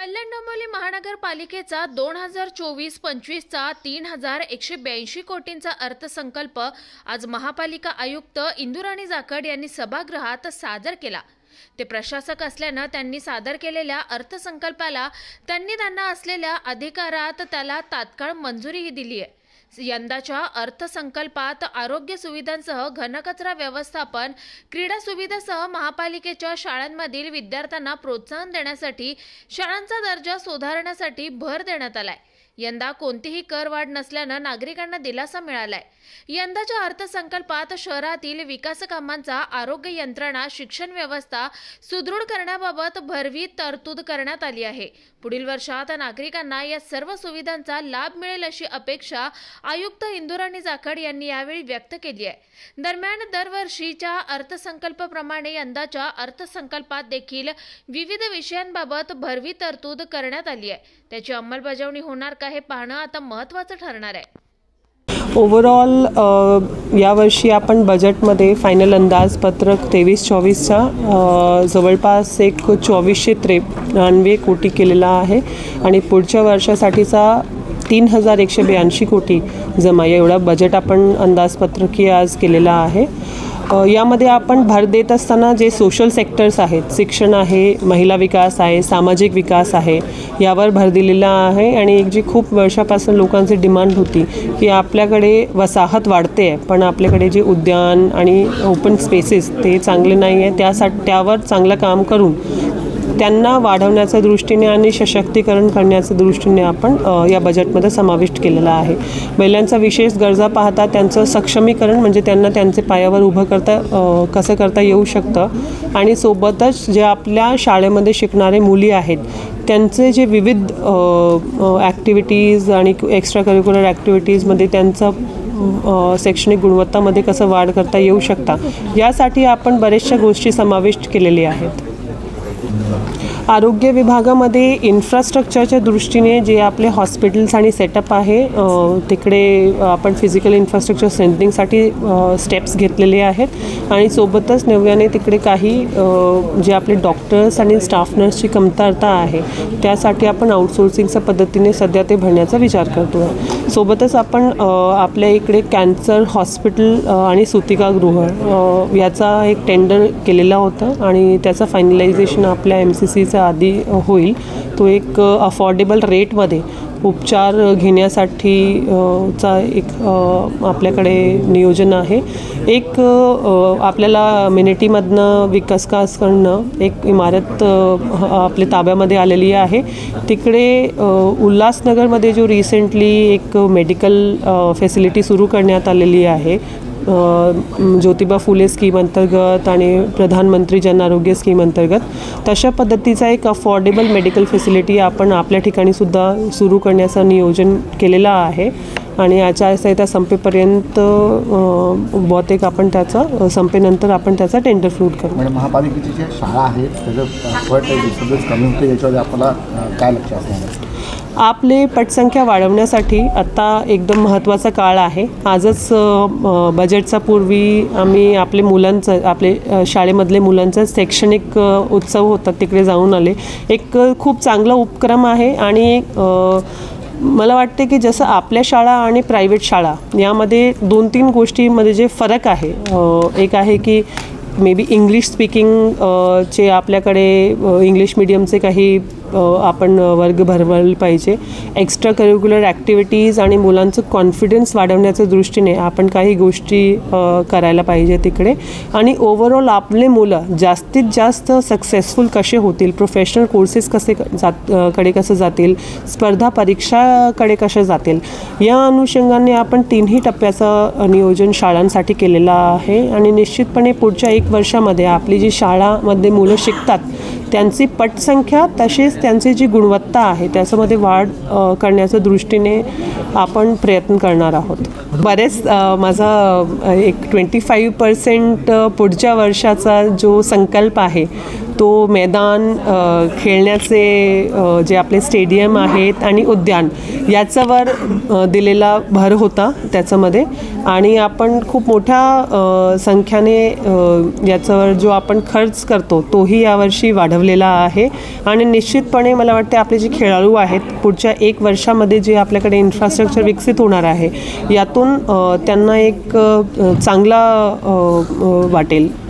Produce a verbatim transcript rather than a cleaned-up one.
कल्याण डोंबिवली महानगरपालिकेचा दोन हजार चोवीस पंचवीसचा तीन हजार एकशे ब्याऐंशी कोटींचा अर्थसंकल्प आज महापालिका आयुक्त इंदुराणी जाखड यांनी सभागृहात सादर केला। ते प्रशासक असल्याने त्यांनी सादर केलेल्या अर्थसंकल्पाला त्यांनी त्यांना असलेल्या अधिकारात त्याला तात्काळ मंजुरीही दिली आहे। यंदाच्या अर्थसंकल्पात आरोग्य सुविधांसह घनकचरा व्यवस्थापन, क्रीडा सुविधांसह महापालिकेच्या शाळांमधील विद्यार्थ्यांना प्रोत्साहन देण्यासाठी शाळांचा दर्जा सुधारण्यासाठी भर देण्यात आलाय। यंदा कोणतीही करवाढ नसल्याने नागरिकांना दिलासा मिळालाय। यंदाच्या अर्थसंकल्पात शहरातील विकास कामांचा, आरोग्य यंत्रणा, शिक्षण व्यवस्था सुदृढ करण्याबाबत भरवी तरतूद करण्यात आली आहे। पुढील वर्षात नागरिकांना या सर्व सुविधांचा लाभ मिळेल अशी अपेक्षा आयुक्त इंदुराणी जाखड यांनी यावेळी व्यक्त केली आहे। दरम्यान दरवर्षीच्या अर्थसंकल्पाप्रमाणे यंदाच्या अर्थसंकल्पात देखील विविध विषयांबाबत भरवी तरतूद करण्यात आली आहे। त्याची अंमलबजावणी होणार का हे पाहणं आता महत्त्वाचं ठरणार आहे। ओव्हरऑल यावर्षी आपण बजेटमध्ये फायनल अंदाजपत्रक तेवीस चोवीसचा जवळपास एक चोवीसशे त्रेपन्नवे कोटी केलेला आहे आणि पुढच्या वर्षासाठीचा तीन हजार एकशे ब्याऐंशी कोटी जमा एवढा बजेट आपण अंदाजपत्रकी आज केलेला आहे। यामध्ये आपण भर देत असताना जे सोशल सेक्टर्स आहेत, शिक्षण आहे, महिला विकास आहे, सामाजिक विकास आहे, यावर भर दिलेला आहे। आणि एक जी खूप वर्षापासून लोकांची डिमांड होती की आपल्याकडे वसाहत वाढते आहे पण आपल्याकडे जे उद्यान आणि ओपन स्पेसेस ते चांगले नाही आहे, त्यासाठी त्यावर चांगलं काम करून त्यांना वाढवण्याच्या दृष्टीने आणि सशक्तीकरण करण्याच्या दृष्टीने आपण या बजेटमध्ये समाविष्ट केलेला आहे। महिलांचा विशेष गरजा पाहता त्यांचं सक्षमीकरण म्हणजे त्यांना त्यांचे पायावर उभं करता कसं करता येऊ शकतं आणि सोबतच जे आपल्या शाळेमध्ये शिकणारे मुली आहेत त्यांचे जे विविध ॲक्टिव्हिटीज आणि एक्स्ट्रा करिक्युलर ॲक्टिव्हिटीजमध्ये त्यांचं शैक्षणिक गुणवत्तामध्ये कसं वाढ करता येऊ शकता यासाठी आपण बऱ्याचशा गोष्टी समाविष्ट केलेल्या आहेत। आरोग्य विभागामध्ये इन्फ्रास्ट्रक्चरच्या दृष्टीने जे आपले हॉस्पिटल्स आणि सेटअप आहे तिकडे आपण फिजिकल इन्फ्रास्ट्रक्चर स्ट्रेंथनिंगसाठी स्टेप्स घेतलेले आहेत आणि सोबतच नव्याने तिकडे काही जे आपले डॉक्टर्स आणि स्टाफ नर्सची कमतरता आहे त्यासाठी आपण आउटसोर्सिंगच्या पद्धतीने सध्या ते भरण्याचा विचार करतो आहे। सोबतच आपण आपल्या इकडे कॅन्सर हॉस्पिटल आणि सुतिकागृह याचा एक टेंडर केलेला होता आणि त्याचं फायनलायझेशन आपल्या एम सी सीचा आधी होईल। तो एक अफोर्डेबल रेटमध्ये उपचार घेण्यासाठी चा एक आपल्याकडे नियोजन आहे। एक आपल्याला मिनिटीमधनं विकासकासकडनं एक इमारत आपल्या ताब्यामध्ये आलेली आहे। तिकडे उल्हासनगरमध्ये जो रिसेंटली एक मेडिकल फॅसिलिटी सुरू करण्यात आलेली आहे ज्योतिबा फुले स्कीम अंतर्गत आणि प्रधानमंत्री जन आरोग्य स्कीम अंतर्गत, तशा पद्धतीचा एक अफोर्डेबल मेडिकल फॅसिलिटी आपण आपल्या ठिकाणी सुद्धा सुरू करण्याचं नियोजन केलेलं आहे आणि आचारसंहिता संपेपर्यंत बहुतेक आपण त्याचा संपेनंतर आपण त्याचा टेंडर फ्रूट करू। म्हणजे महापालिकेची जी शाळा आहे त्याचं पट सगळंच कमी होतं, याच्यावर आपल्याला काय लक्ष असणार? आपले पटसंख्या वाढवण्यासाठी आता एकदम महत्त्वाचा काळ आहे। आजच बजेटचा पूर्वी आम्ही आपले मुलांचं आपले शाळेमधले मुलांचा शैक्षणिक उत्सव होता तिकडे जाऊन आले। एक खूप चांगला उपक्रम आहे आणि मला वाटते की जसं आपल्या शाळा आणि प्रायव्हेट शाळा यामध्ये दोन तीन गोष्टीमध्ये जे फरक आहे, एक आहे की मे बी इंग्लिश स्पीकिंग चे आपल्याकडे इंग्लिश मीडियमचे काही आपण वर्ग भरवले पाहिजे। एक्स्ट्रा करिक्युलर ॲक्टिव्हिटीज आणि मुलांचं कॉन्फिडन्स वाढवण्याच्या दृष्टीने आपण काही गोष्टी करायला पाहिजे तिकडे आणि ओव्हरऑल आपले मुलं जास्तीत जास्त सक्सेसफुल कसे होतील, प्रोफेशनल कोर्सेस कसे जात कडे कसं जातील, स्पर्धा परीक्षाकडे कसे जातील, या अनुषंगाने आपण तीनही टप्प्याचं नियोजन शाळांसाठी केलेलं आहे आणि निश्चितपणे पुढच्या एक वर्षामध्ये आपली जी शाळामध्ये मुलं शिकतात त्यांची पटसंख्या तसेच त्यांची जी गुणवत्ता आहे त्याच्यामध्ये वाढ करण्याच्या दृष्टीने आपण प्रयत्न करणार आहोत। बरेच माझा एक ट्वेंटी फाईव्ह पर्सेंट पुढच्या वर्षाचा जो संकल्प आहे तो मैदान, अ, खेळण्याचे अ, जे आपले स्टेडियम आहेत आणि उद्यान याच्यावर अ, दिलेला भर होता त्याच्यामध्ये. आणि आपण खूप मोठ्या अ, संख्येने अ, याच्यावर जो आपण खर्च करतो तोही यावर्षी वाढवलेला आहे. आणि निश्चितपणे मला वाटते आपले जे खेळाडू आहेत पुढच्या एक वर्षामध्ये जे आपल्याकडे इन्फ्रास्ट्रक्चर विकसित होणार आहे यातून अ, त्यांना एक अ, चांगला अ, अ, वाटेल.